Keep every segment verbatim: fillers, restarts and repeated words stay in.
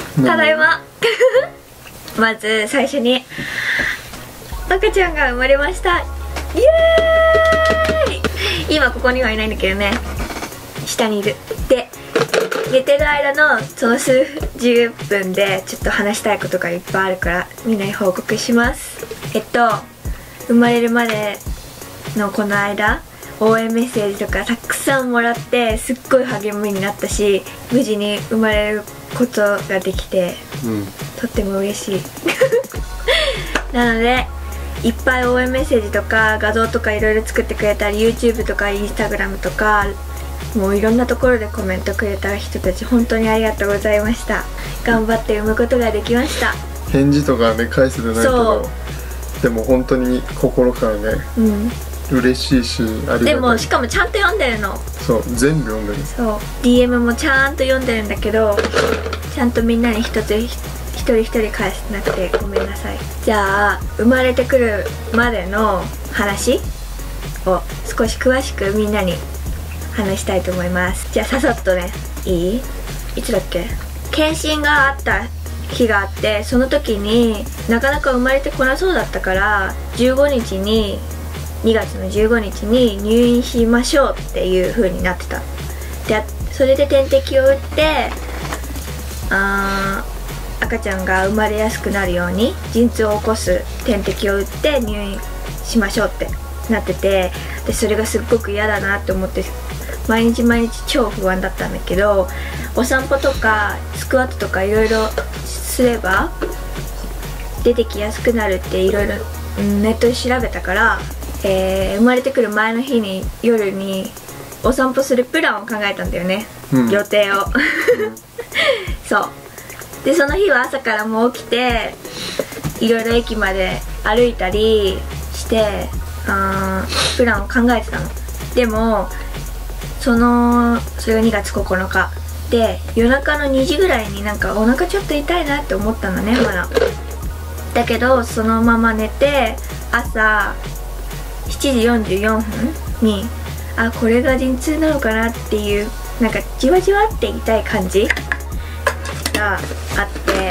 ただいままず最初に赤ちゃんが生まれました。イエーイ。今ここにはいないんだけどね、下にいる。で寝てる間のその数十分でちょっと話したいことがいっぱいあるからみんなに報告します。えっと生まれるまでのこの間応援メッセージとかたくさんもらってすっごい励みになったし、無事に生まれることができて、うん、とっても嬉しいなのでいっぱい応援メッセージとか画像とかいろいろ作ってくれたり YouTube とか Instagram とかもういろんなところでコメントくれた人たち本当にありがとうございました。頑張って産むことができました。 返事とかね返せてないけどでも本当に心からね、うん嬉しいしありがたい。 でもしかもちゃんと読んでるの。 そう全部読んでる。 そう ディーエム もちゃんと読んでるんだけどちゃんとみんなに一つ一人一人返してなくてごめんなさい。じゃあ生まれてくるまでの話を少し詳しくみんなに話したいと思います。じゃあささっとねいい？いつだっけ？検診があった日があって、その時になかなか生まれてこなそうだったからじゅうごにちににがつのじゅうごにちに入院しましょうっていう風になってた。でそれで点滴を打ってあ赤ちゃんが生まれやすくなるように陣痛を起こす点滴を打って入院しましょうってなってて、でそれがすっごく嫌だなって思って毎日毎日超不安だったんだけど、お散歩とかスクワットとかいろいろすれば出てきやすくなるっていろいろネットで調べたから、えー、生まれてくる前の日に夜にお散歩するプランを考えたんだよね、うん、予定をそうでその日は朝からもう起きていろいろ駅まで歩いたりしてあプランを考えてたの。でもそのそれがにがつここのかで夜中のにじぐらいになんかお腹ちょっと痛いなって思ったのねまだ。だけどそのまま寝て朝しちじよんじゅうよんぷんにあこれが陣痛なのかなっていうなんかじわじわって痛い感じがあって、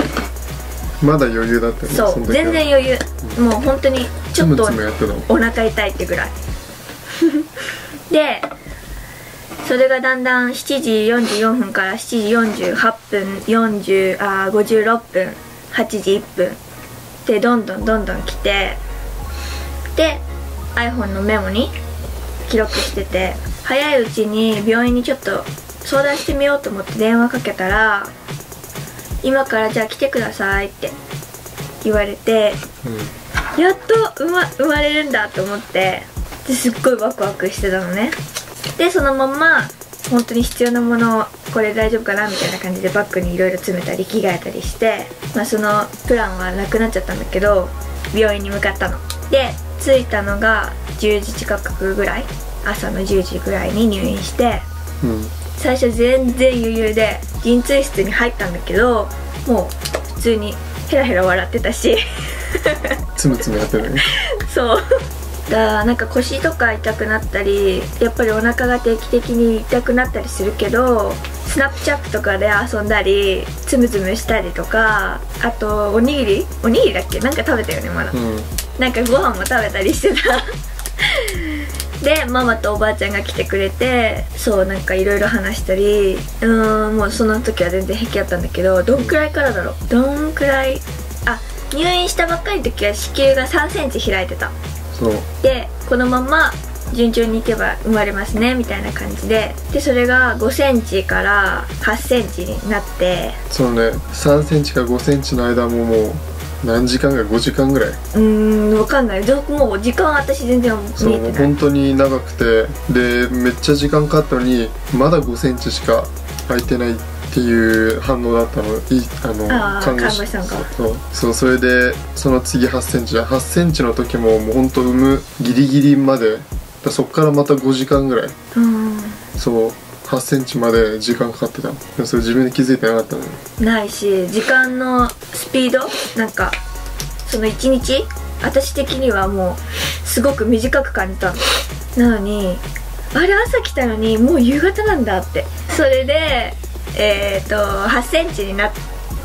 まだ余裕だったよね。 そう全然余裕、うん、もう本当にちょっとお腹痛いってぐらいでそれがだんだんしちじよんじゅうよんぷんからしちじよんじゅうはっぷんよんじゅうあごじゅうろっぷんはちじいっぷんでどんどんどんどん来て、で iPhone のメモに記録してて、早いうちに病院にちょっと相談してみようと思って電話かけたら今からじゃあ来てくださいって言われて、うん、やっと生 ま, 生まれるんだと思ってですっごいワクワクしてたのね。でそのまま本当に必要なものをこれ大丈夫かなみたいな感じでバッグにいろいろ詰めたり着替えたりして、まあ、そのプランはなくなっちゃったんだけど病院に向かったので着いたのがじゅうじ近くぐらい、朝のじゅうじぐらいに入院して、うん、最初全然余裕で陣痛室に入ったんだけどもう普通にヘラヘラ笑ってたしつむつむやってるねそうだなんか腰とか痛くなったりやっぱりお腹が定期的に痛くなったりするけどスナップチャップとかで遊んだりつむつむしたりとか、あとおにぎりおにぎりだっけなんか食べたよねまだ、うん、なんかご飯も食べたりしてたでママとおばあちゃんが来てくれてそうなんかいろいろ話したりうーんもうその時は全然平気だったんだけどどんくらいからだろうどんくらいあ入院したばっかりの時は子宮がさんセンチ開いてた。そうでこのまま順調にいけば生まれますねみたいな感じででそれがごセンチからはちセンチになってそうねさんセンチからごセンチの間ももう何時間かごじかんぐらいうーん分かんないもう時間私全然見えてない。 そう本当に長くてでめっちゃ時間かかったのにまだごセンチしか空いてないっていう反応だったの。いあのあ看護師さんがそうそうそれでその次はちセンチではちセンチの時ももうほんと産むギリギリまでだそっからまたごじかんぐらい、うん、そうはちセンチまで時間かかってたの。でもそれ自分で気づいてなかったのないし時間のスピードなんかそのいちにち私的にはもうすごく短く感じたの。なのにあれ朝来たのにもう夕方なんだって。それでえーとはちセンチになっ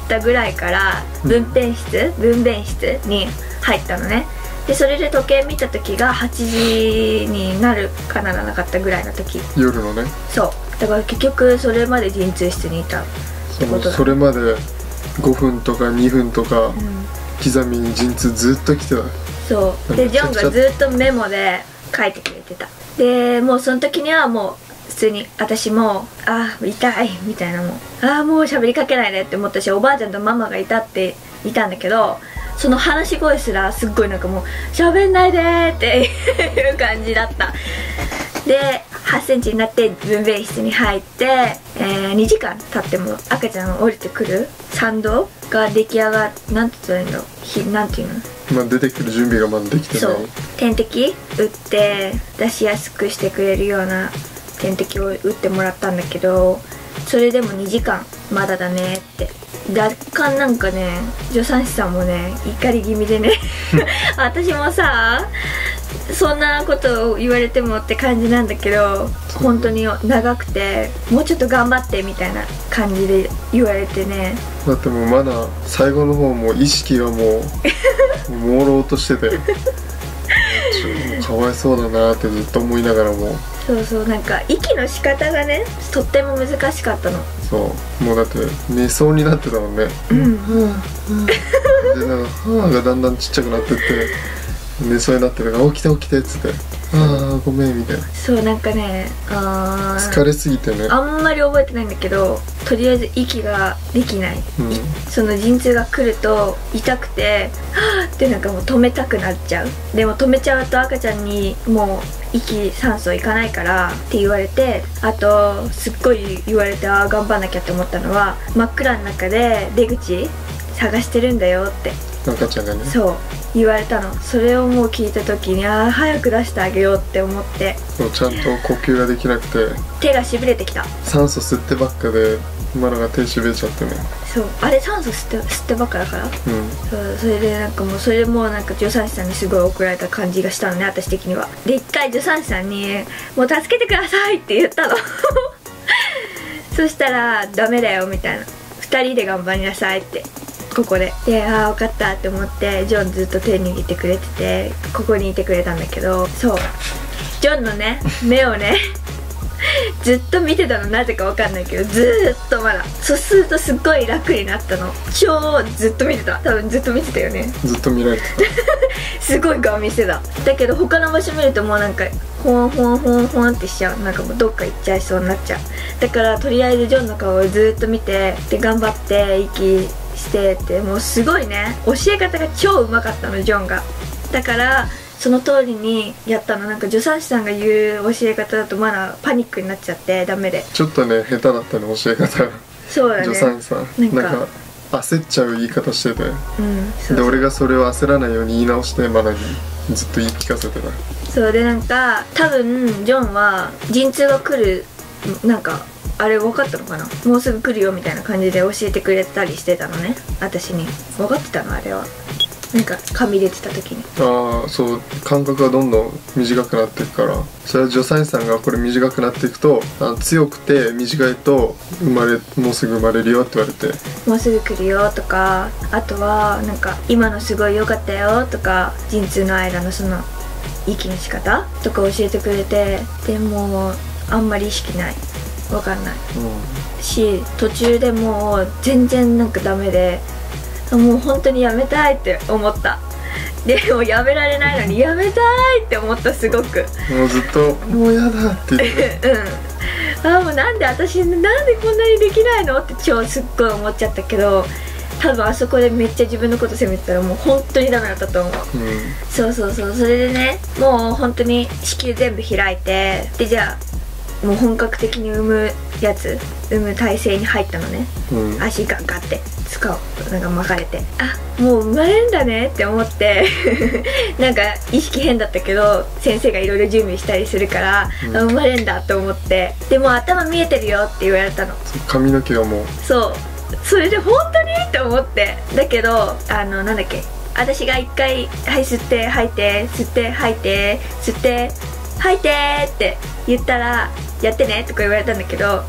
たぐらいから分娩室、うん、分娩室に入ったのね。でそれで時計見た時がはちじになるかならなかったぐらいの時、 夜のね。 そうだから結局それまで陣痛室にいたってことだ。 それまでごふんとかにふんとか、うん、刻みに陣痛ずっと来てた。 そうでジョンがずっとメモで書いてくれてた。でもうその時にはもう普通に私もああ痛いみたいな、もうああもう喋りかけないでって思ったし、おばあちゃんとママがいたっていたんだけど、その話し声すらすっごいなんかもう喋んないでーっていう感じだった。ではちセンチになって分娩室に入って、えー、にじかん経っても赤ちゃんが降りてくる産道が出来上がっなんて言ったらいいの、ひなんていうの、 まあ出てくる準備がまだできてない。 そう点滴打って出しやすくしてくれるような点滴を打ってもらったんだけど、それでもにじかんまだだねって。若干なんかね助産師さんもね怒り気味でね私もさそんなことを言われてもって感じなんだけど、本当に長くてもうちょっと頑張ってみたいな感じで言われてね。 だってもうまだ最後の方も意識がもう朦朧としててかわいそうだなってずっと思いながらも、 そうそうなんか息の仕方がねとっても難しかったの。 そうもうだって寝そうになってたもんね。 うんうんうんでなんか歯がだんだんちっちゃくなってって寝そうになってるから起きて起きてっつってああごめんみたいな。 そうなんかねあ疲れすぎてねあんまり覚えてないんだけど、とりあえず息ができない、うん、その陣痛が来ると痛くてはぁってなんかもう止めたくなっちゃう。でも止めちゃうと赤ちゃんにもう息酸素いかないからって言われて、あとすっごい言われてああ頑張んなきゃって思ったのは真っ暗の中で出口探してるんだよって赤ちゃんがねそう言われたの。それをもう聞いた時にああ早く出してあげようって思って、 そうちゃんと呼吸ができなくて手がしびれてきた。 酸素吸ってばっかで今のが手しびれちゃってね。 そうあれ酸素吸って吸ってばっかだから、うん、そうそれでなんかもうそれでもうなんか助産師さんにすごい怒られた感じがしたのね私的には。で一回助産師さんに「もう助けてください」って言ったのそしたら「ダメだよ」みたいな「ふたりで頑張りなさい」ってここで。でああ分かったって思ってジョンずっと手握ってくれててここにいてくれたんだけど、そうジョンのね目をねずっと見てたのなぜか分かんないけどずっとまだそうするとすっごい楽になったの。超ずっと見てた。多分ずっと見てたよね。 ずっと見られてたすごい顔見せた。だけど他の場所見るともうなんかホンホンホンホンってしちゃう。なんかもうどっか行っちゃいそうになっちゃう。だからとりあえずジョンの顔をずっと見てで頑張って息してって、もうすごいね教え方が超うまかったのジョンが。だからその通りにやったの。なんか助産師さんが言う教え方だとまだパニックになっちゃってダメで、 ちょっとね下手だったね教え方が。 そうだね助産師さんなんか焦っちゃう言い方してて、うん、そうそうで俺がそれを焦らないように言い直してマナにずっと言い聞かせてた。 そうでなんか多分ジョンは陣痛が来るなんかあれ分かったのかな、もうすぐ来るよみたいな感じで教えてくれたりしてたのね私に。分かってたのあれは。なんか髪入れてた時にああそう間隔がどんどん短くなっていくから、それは助産師さんがこれ短くなっていくとあ強くて短いと生まれもうすぐ生まれるよって言われて、 もうすぐ来るよとか、あとはなんか今のすごい良かったよとか陣痛の間のその息の仕方とか教えてくれて、でもあんまり意識ないわかんない、うん、し途中でもう全然なんかダメでもう本当にやめたいって思った。でもやめられないのにやめたいって思った。すごくもうずっともうやだって言ってうんああもうなんで私なんでこんなにできないのって超すっごい思っちゃったけど、多分あそこでめっちゃ自分のこと責めてたらもう本当にダメだったと思う、うん、そうそうそう。それでねもう本当に子宮全部開いて、でじゃあもう本格的に産むやつ産む体勢に入ったのね、うん、足ガンガンって使うなんか巻かれて、あもう生まれるんだねって思ってなんか意識変だったけど先生がいろいろ準備したりするから、うん、あ生まれるんだと思って、でも頭見えてるよって言われたの。 髪の毛がもうそうそれで本当にって思って、だけどあのなんだっけ私が一回はい吸って吐いて吸って吐いて吸って吐いてって言ったらやってねとか言われたんだけど、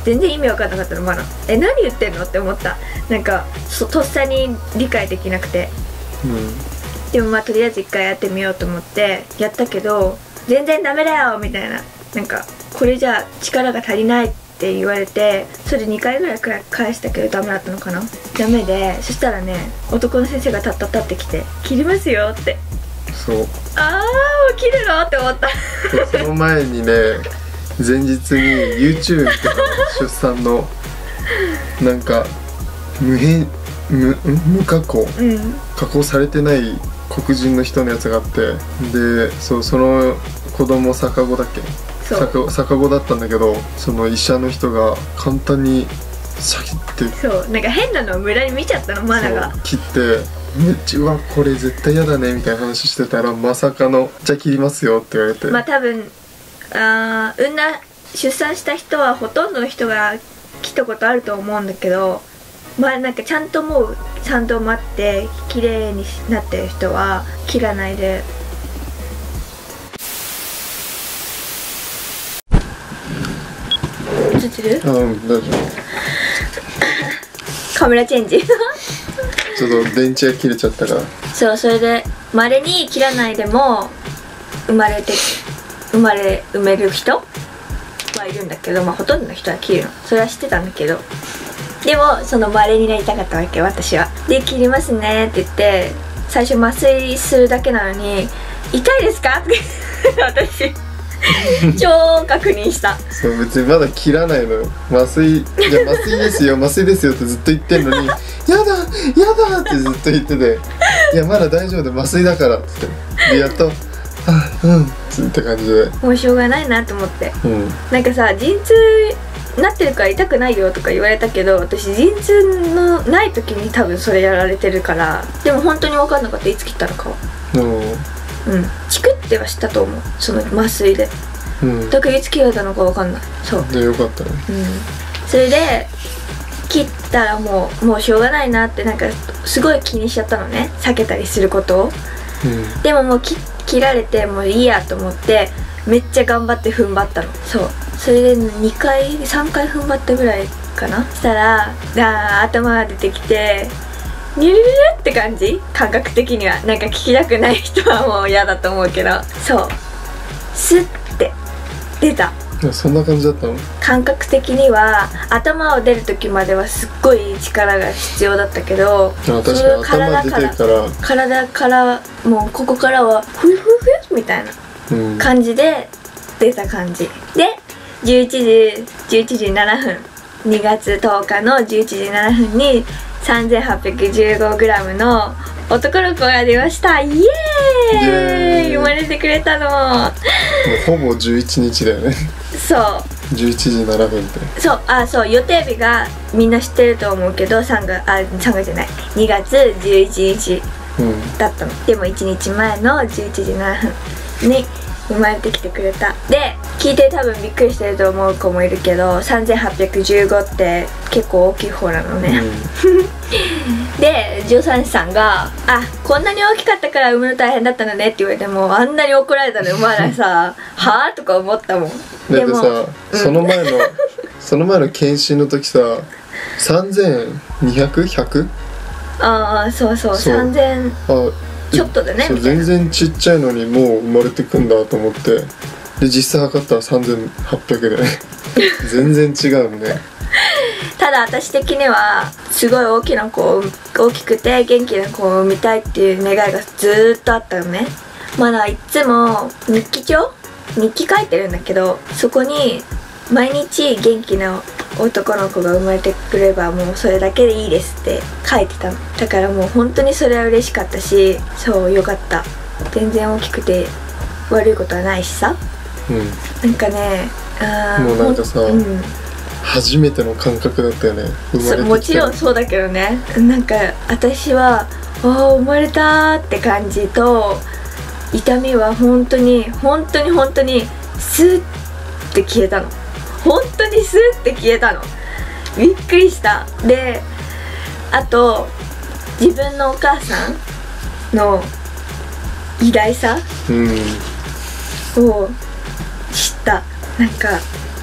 全然意味わかんなかったのマナ。え何言ってんのって思った。なんかそとっさに理解できなくて、うん、でもまあとりあえず一回やってみようと思ってやったけど全然ダメだよみたいな、なんかこれじゃ力が足りないって言われて、それでにかいぐらい返したけどダメだったのかな。ダメで、そしたらね男の先生がタッタッタってきて切りますよって。 そう、 ああもう切るのって思ったその前にね前日に YouTube とか出産のなんか無変無無加工、うん、加工されてない黒人の人のやつがあって、でそうその子供逆子だっけ、逆逆子だったんだけど、その医者の人が簡単にシャキッて、 そうなんか変なのを無駄に見ちゃったのマナが。 切ってめっちゃうわこれ絶対嫌だねみたいな話してたら、まさかのじゃあ切りますよって言われて、 まあ多分あ産んだ出産した人はほとんどの人が切ったことあると思うんだけど、まあなんかちゃんともうちゃんと待って綺麗になってる人は切らないで。映ってる？ うん、大丈夫。 カメラチェンジちょっと電池が切れちゃったから。 そう、それで稀に切らないでも生まれて生まれ産める人はいるんだけど、まあほとんどの人は切るの、それは知ってたんだけど、でもその稀になりたかったわけ私は。で切りますねって言って最初麻酔するだけなのに「痛いですか?」って私超確認した。 そう別にまだ切らないのよ。麻酔、いや麻酔ですよ麻酔ですよってずっと言ってんのに「やだやだ!」ってずっと言ってて「いやまだ大丈夫で麻酔だから」って言ってでやっと「あうん」って感じでもうしょうがないなと思って、うん、なんかさ陣痛なってるから痛くないよとか言われたけど、私陣痛のない時に多分それやられてるから、でも本当に分かんなかった、いつ切ったのかは。うん、チクってはしたと思う、その麻酔で、うん、だからいつ切られたのか分かんない。そうでよかったね。 うん、それで切ったらもうもうしょうがないなって、なんかすごい気にしちゃったのね、避けたりすることを、うん、でももう切切られてもういいやと思ってめっちゃ頑張って踏ん張ったの。そうそれでにかいさんかい踏ん張ったぐらいかな。したらあ頭が出てきてニュルルルって感じ、感覚的には。なんか聞きたくない人はもう嫌だと思うけど、そうスッて出た。 そんな感じだったの？ 感覚的には頭を出る時まではすっごい力が必要だったけど、 確かに頭出てるから体からもうここからはフフフみたいな感じで出た感じ、うん、でじゅういちじななふんにがつとおかのじゅういちじななふんに さんぜんはっぴゃくじゅうごグラム の男の子が出ました。イエーイ、生まれてくれたの。もうほぼじゅういちにちだよね。 そうじゅういちじななふんって。 そうあそう予定日がみんな知ってると思うけどさんがつあさんがつじゃないにがつじゅういちにちだったの、うん、でもいちにちまえのじゅういちじななふんに生まれてきてくれた。で聞いて多分びっくりしてると思う子もいるけどさんぜんはっぴゃくじゅうごって結構大きい方なのね、うん、で助産師さんが「あこんなに大きかったから産むの大変だったのね」って言われてもあんなに怒られたのまださ「はあ?」とか思ったもん。 だってさ、うん、その前のその前の検診の時ささんぜんにひゃく、ひゃく? ああそうそうさんぜんちょっとでね。 全然ちっちゃいのにもう生まれてくんだと思って、で実際測ったらさんぜんはっぴゃくで全然違うのね。 ただ私的にはすごい大きな子を大きくて元気な子を産みたいっていう願いがずーっとあったのね。まだいつも日記帳日記書いてるんだけど、そこに毎日元気な男の子が生まれてくればもうそれだけでいいですって書いてたの。だからもう本当にそれは嬉しかったし、そうよかった。全然大きくて悪いことはないしさ、うん、なんかねあもうなんかさ、うん、初めての感覚だったよね、生まれてきた。 もちろんそうだけどね、なんか私はああ生まれたって感じと、痛みは本当に本当に本当にスーッて消えたの。本当にスーッて消えたの。びっくりした。であと自分のお母さんの偉大さ、うん、を知った。なんか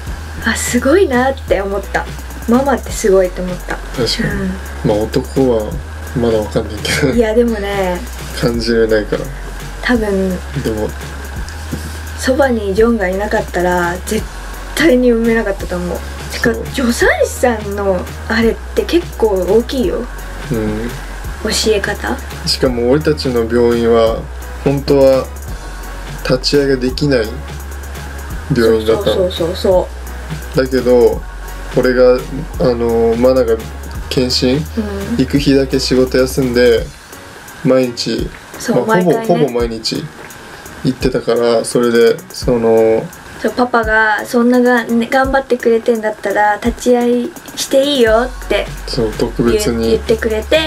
あすごいなって思った。ママってすごいって思った。 確かに、うん、まあ男はまだわかんないけどいやでもね感じれないから。 多分でもそばにジョンがいなかったら絶対に産めなかったと思う。てか助産師さんのあれって結構大きいよ、うん、教え方。 しかも俺たちの病院は本当は立ち会いができない病院だったの。 そうそうそうそうだけど俺があのマナが検診、うん、行く日だけ仕事休んで毎日、まあ、ほぼ、ね、ほぼ毎日行ってたから、それでそのそうパパがそんなが、ね、頑張ってくれてんだったら立ち会いしていいよってそう特別に言ってくれて、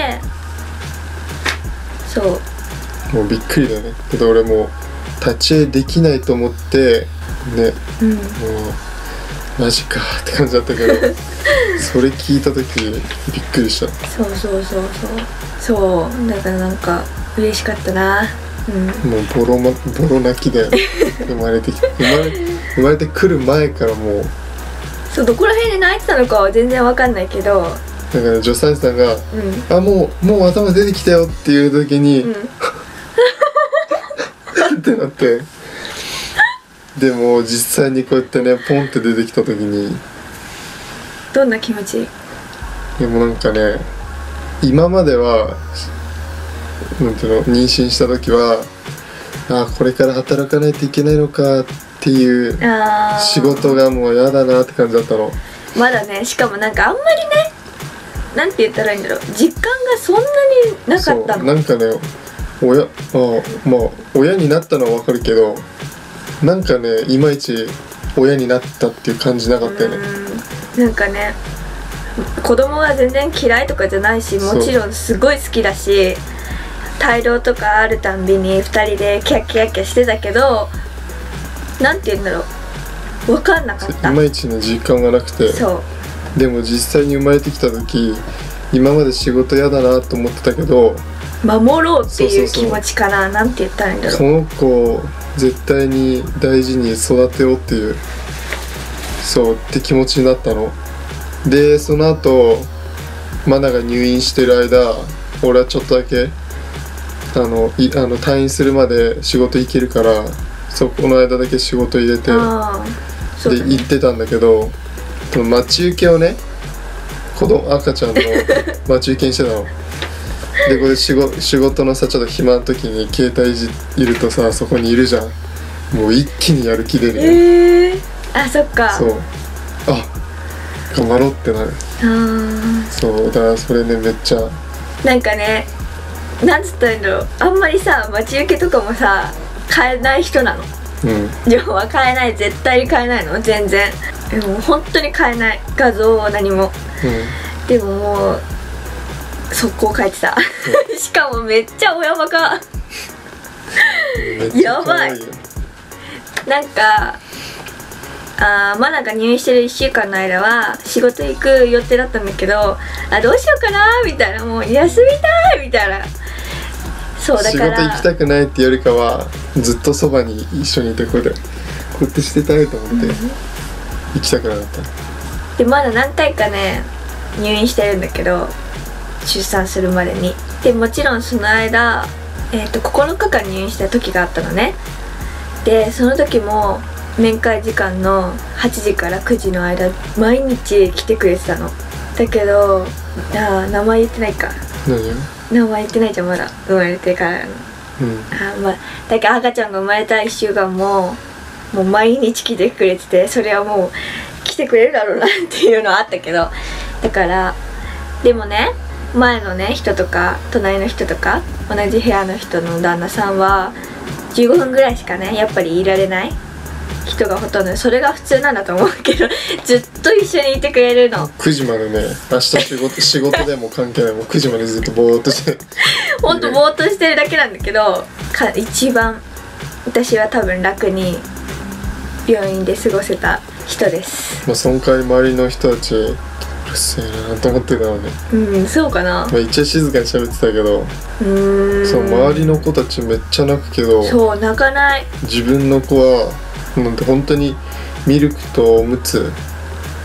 そうもうびっくりだよね。けど俺も立ち会いできないと思ってね、うん、もうマジかって感じだったけどそれ聞いた時びっくりした。 そうそうそうそうそうだからなんか嬉しかったな、うん、 もうボロ、ま、ボロ泣きだよ生まれてきて生まれ生まれてくる前からもうそうどこら辺で泣いてたのかは全然わかんないけど、だから助産師さんが、うん、あもうもう頭出てきたよっていう時に、うん、ってなってでも実際にこうやってねポンって出てきた時にどんな気持ち？ でもなんかね今まではなんていうの妊娠した時はあこれから働かないといけないのかっていう仕事がもうやだなって感じだったの。 まだねしかもなんかあんまりねなんて言ったらいいんだろう実感がそんなになかったの。 そうなんかね親あまあ親になったのはわかるけどなんかねいまいち親になったっていう感じなかったよね。 うんなんかね子供が全然嫌いとかじゃないしもちろんすごい好きだし胎動とかあるたんびにふたりでキャッキャッキャしてたけどなんて言うんだろう分かんなかった。 いまいちの実感がなくてそうでも実際に生まれてきた時今まで仕事嫌だなと思ってたけど守ろうっていう気持ちかな。なんて言ったらいいんだろう。 この子を絶対に大事に育てようっていうそうって気持ちになったので、その後マナが入院してる間俺はちょっとだけあのいあの退院するまで仕事行けるからそこの間だけ仕事入れて、ね、で行ってたんだけど待ち受けをね子供赤ちゃんの待ち受けにしてたのでこれ仕事、仕事のさちょっと暇な時に携帯いじいるとさそこにいるじゃん。もう一気にやる気出るよ、 えー、あそっかそうあ頑張ろうってなる。あそうだからそれねめっちゃなんかねなんつったらいいんだろうあんまりさ待ち受けとかもさ買えない人なの。うんジョンは買えない絶対に買えないの全然でも本当に買えない画像を何も、うん、でももう速攻書いてたしかもめっちゃ親バカやばい。なんかあーまあなんか入院してるいっしゅうかんの間は仕事行く予定だったんだけどあどうしようかなみたいなもう休みたいみたいなそうだから仕事行きたくないっていうよりかはずっとそばに一緒にいてこうやってこうやってしてたいと思って、うん、行きたくなかった。 でまだ何回かね入院してるんだけど出産するまでにでもちろんその間、えー、とここのかかん入院した時があったのね。でその時も面会時間のはちじからくじの間毎日来てくれてたの。だけどあ名前言ってないか。 何名前言ってないじゃんまだ生まれてからの、うん、あまあだけど赤ちゃんが生まれたいっしゅうかんももう毎日来てくれててそれはもう来てくれるだろうなっていうのはあったけどだからでもね前のね人とか隣の人とか同じ部屋の人の旦那さんはじゅうごふんぐらいしかねやっぱりいられない人がほとんどそれが普通なんだと思うけどずっと一緒にいてくれるの。 くじまでね明日仕事仕事でも関係ないもうくじまでずっとぼーっとしてほんとぼーっとしてるだけなんだけどか一番私は多分楽に病院で過ごせた人です。 まあその代わり周りの人たちうるせえなと思ってたのね。 うんそうかな。 まあ一応静かに喋ってたけどうーんそう周りの子たちめっちゃ泣くけどそう泣かない。 自分の子はなんて本当にミルクとおむつ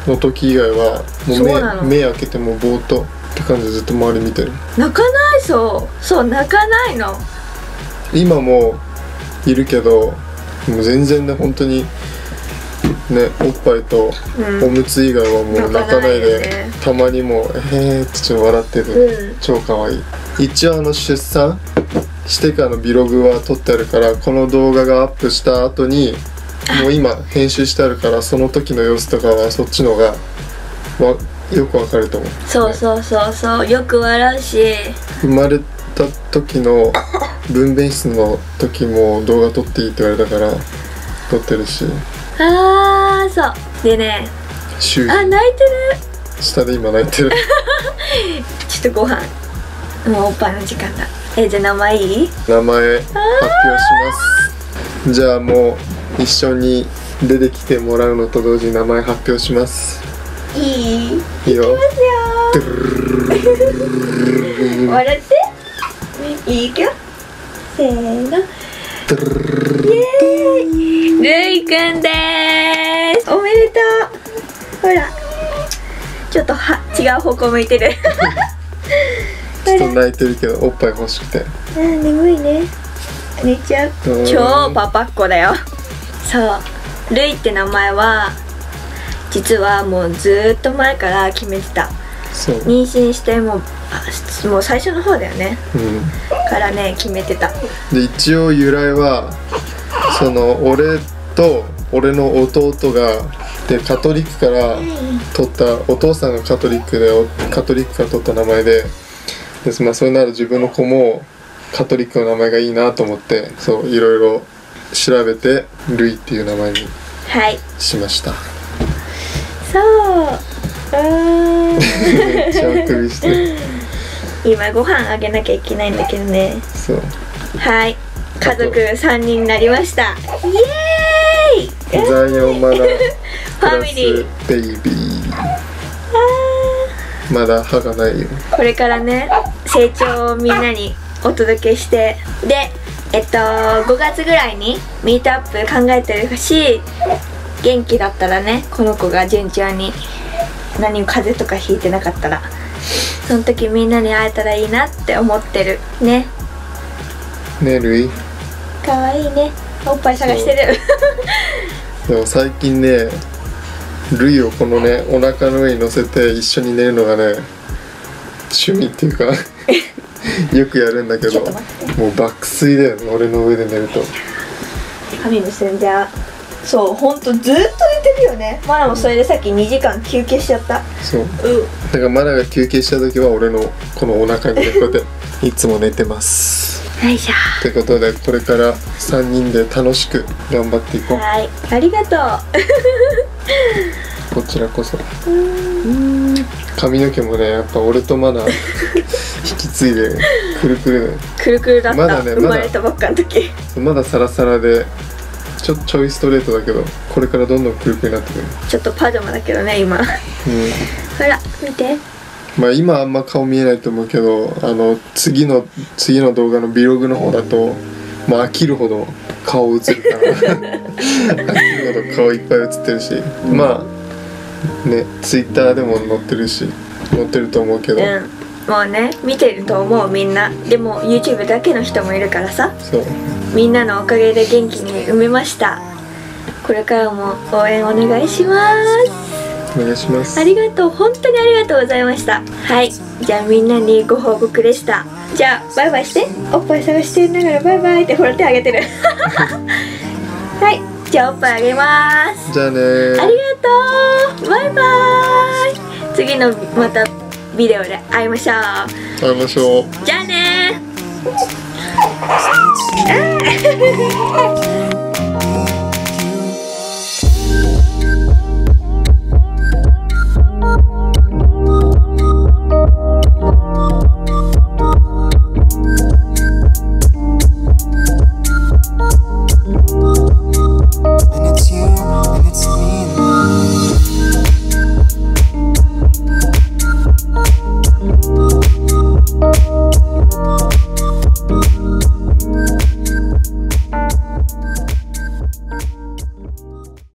の時以外はもそうなのう目目開けてもぼーっとって感じでずっと周り見てる。 泣かない。そうそう泣かないの。 今もいるけどもう全然ね本当にねおっぱいとおむつ以外はもう泣かないで、 泣かないよねたまにもうえーってちょっと笑ってる、 うん、 超可愛い。一応あの出産してからのビログは撮ってあるから、この動画がアップした後にもう今編集してあるから、その時の様子とかはそっちのがわよくわかると思う。 そうそうそうそうよく笑うし、 生まれた時の分娩室の時も動画撮っていいって言われたから撮ってるし。 あーそうでね、 週あ泣いてる下で今泣いてるちょっとご飯もうおっぱいの時間だ。えじゃあ名前いい？ 名前発表します。じゃあもう一緒に出てきてもらうのと同時に名前発表します。 いい？ いいよ。 いきますよ笑っていいかせーの、イエーイ、るいくんでーす。おめでとう。ほらちょっとは違う方向向いてるちょっと泣いてるけどおっぱい欲しくて。 あー眠いね、寝ちゃう。超パパっ子だよ。そうるいって名前は実はもうずーっと前から決めてた。 そう妊娠してもうあもう最初の方だよね、 うん、 からね決めてた。 で一応由来はその俺と俺の弟がでカトリックから取ったお父さんがカトリックでおカトリックから取った名前で、で、まあ、それなら自分の子もカトリックの名前がいいなと思って、そういろいろ調べてルイっていう名前にはいしました。 そううーんめっちゃあくびして今ご飯あげなきゃいけないんだけどね。 そうはい家族さんにんになりました。イエーイ残業まだファミリープラスベイビーまだ歯がないよ。 これからね成長をみんなにお届けしてでえっとごがつぐらいにミートアップ考えてるし、元気だったらねこの子が順調に何も風邪とかひいてなかったらその時みんなに会えたらいいなって思ってるね。 ねルイかわいいね、おっぱい探してるでも最近ねルイをこのねお腹の上に乗せて一緒に寝るのがね趣味っていうかよくやるんだけど、もう爆睡だよね俺の上で寝ると。 髪結んじゃう。そうほんとずっと寝てるよね。マナもそれでさっきにじかん休憩しちゃった。 そううんだからマナが休憩した時は俺のこのお腹にねこうやっていつも寝てます。 よいしょ。 ということでこれからさんにんで楽しく頑張っていこう。 はいありがとこちらこそ。 ううん髪の毛もねやっぱ俺とマナ引き継いでくるくるだよ。 くるくるだった、 まだね生まれたばっかの時。 まだサラサラでちょちょいストレートだけどこれからどんどんくるくるになってくる。 ちょっとパジャマだけどね今。ほうんら見て。 まあ今あんま顔見えないと思うけど、あの次の次の動画の Vlog の方だとまあ飽きるほど顔映るから飽きるほど顔いっぱい映ってるし、まあね Twitter でも載ってるし載ってると思うけど、 うんもうね見てると思うみんな。でも YouTube だけの人もいるからさ、 そうみんなのおかげで元気に産めました。これからも応援お願いします。 お願いします。 ありがとう、本当にありがとうございました。はい、じゃあみんなにご報告でした。じゃあバイバイして。おっぱい探してながらバイバイってほら手あげてるはい、じゃあおっぱいあげます。 じゃあねありがとう、バイバイ。次のまたビデオで会いましょう。 会いましょう。 じゃあねー